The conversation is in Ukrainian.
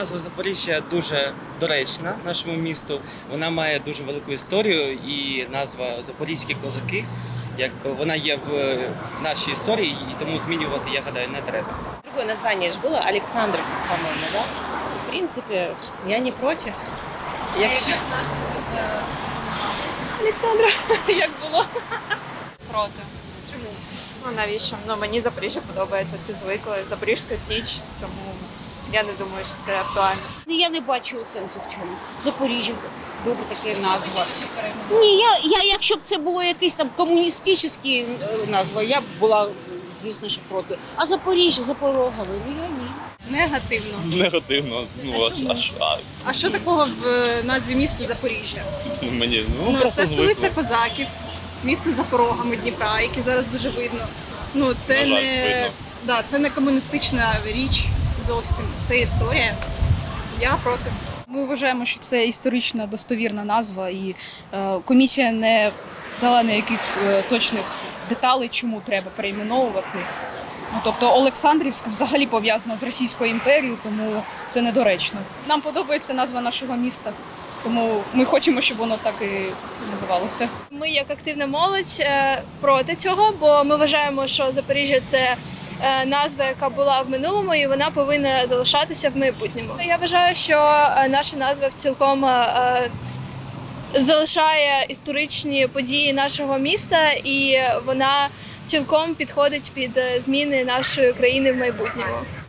назва Запоріжжя дуже доречна нашому місту. Вона має дуже велику історію, і назва Запорізькі козаки, якби вона є в нашій історії, і тому змінювати, я гадаю, не треба. Другое название же было Александровск, по-моему, да? В принципе, я не против. Якщо... Олександра, як було? Проти. Чому? Ну навіщо? Ну мені Запоріжжя подобається, всі звикли. Запорізька Січ, тому я не думаю, що це актуально. Я не бачу сенсу в чому. Запоріжжя, добре таке назва. Ні, якщо б це було якийсь там комуністичний назва, я б була, звісно, що проти. А Запоріжжя, Запорогове, ну я ні. Негативно. Негативно. Ну, А що такого в назві міста Запоріжжя? мені Це столиця козаків, місце за порогами Дніпра, яке зараз дуже видно. Ну це На жаль, не видно. да, це не комуністична річ зовсім. Це історія. Я проти. Ми вважаємо, що це історична достовірна назва, і комісія не дала ніяких точних деталей, чому треба перейменовувати. Ну, тобто Олександрівськ взагалі пов'язано з Російською імперією, тому це недоречно. Нам подобається назва нашого міста, тому ми хочемо, щоб воно так і називалося. Ми, як активна молодь, проти цього, бо ми вважаємо, що Запоріжжя – це назва, яка була в минулому, і вона повинна залишатися в майбутньому. Я вважаю, що наша назва цілком залишає історичні події нашого міста, і вона цілком підходить під зміни нашої країни в майбутньому.